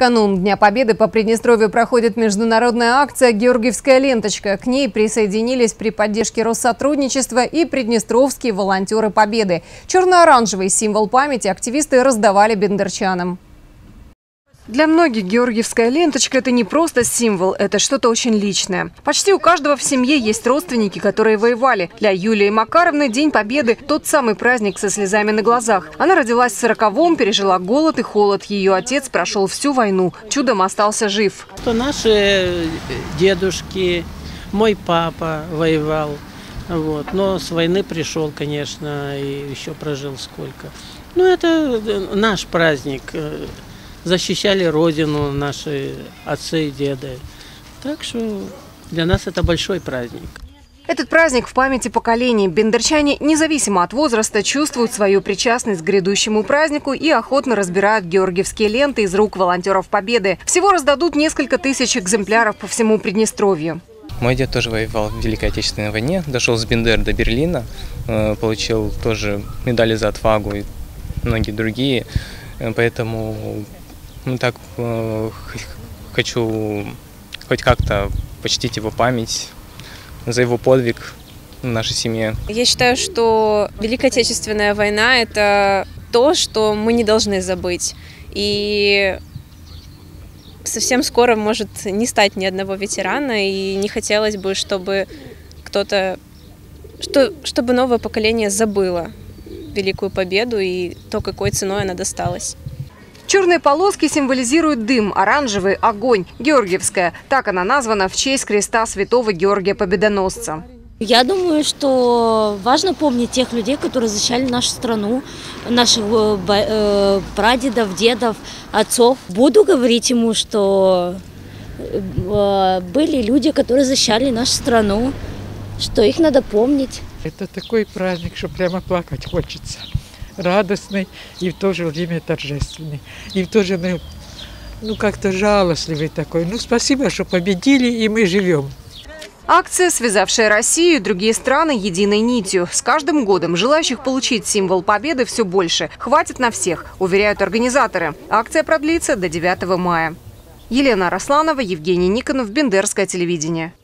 канун Дня Победы по Приднестровью проходит международная акция «Георгиевская ленточка». К ней присоединились при поддержке Россотрудничества и приднестровские волонтеры Победы. Черно-оранжевый символ памяти активисты раздавали бендерчанам. Для многих георгиевская ленточка – это не просто символ, это что-то очень личное. Почти у каждого в семье есть родственники, которые воевали. Для Юлии Макаровны День Победы – тот самый праздник со слезами на глазах. Она родилась в 40-м, пережила голод и холод. Ее отец прошел всю войну, чудом остался жив. Наши дедушки, мой папа воевал, но с войны пришел, конечно, и еще прожил сколько. Это наш праздник. Защищали родину наши отцы и деды. Так что для нас это большой праздник. Этот праздник в памяти поколений. Бендерчане, независимо от возраста, чувствуют свою причастность к грядущему празднику и охотно разбирают георгиевские ленты из рук волонтеров Победы. Всего раздадут несколько тысяч экземпляров по всему Приднестровью. Мой дед тоже воевал в Великой Отечественной войне, дошел с Бендер до Берлина, получил тоже медали за отвагу и многие другие. Поэтому хочу хоть как-то почтить его память за его подвиг в нашей семье. Я считаю, что Великая Отечественная война – это то, что мы не должны забыть. И совсем скоро может не стать ни одного ветерана, и не хотелось бы, чтобы чтобы новое поколение забыло Великую Победу и то, какой ценой она досталась. Черные полоски символизируют дым, оранжевый – огонь. Георгиевская – так она названа в честь креста святого Георгия Победоносца. Я думаю, что важно помнить тех людей, которые защищали нашу страну, наших прадедов, дедов, отцов. Буду говорить ему, что были люди, которые защищали нашу страну, что их надо помнить. Это такой праздник, что прямо плакать хочется. Радостный и в то же время торжественный. И в то же время, как-то жалостливый такой. Спасибо, что победили, и мы живем. Акция, связавшая Россию и другие страны единой нитью. С каждым годом желающих получить символ Победы все больше. Хватит на всех, уверяют организаторы. Акция продлится до 9 мая. Елена Арасланова, Евгений Никонов, Бендерское телевидение.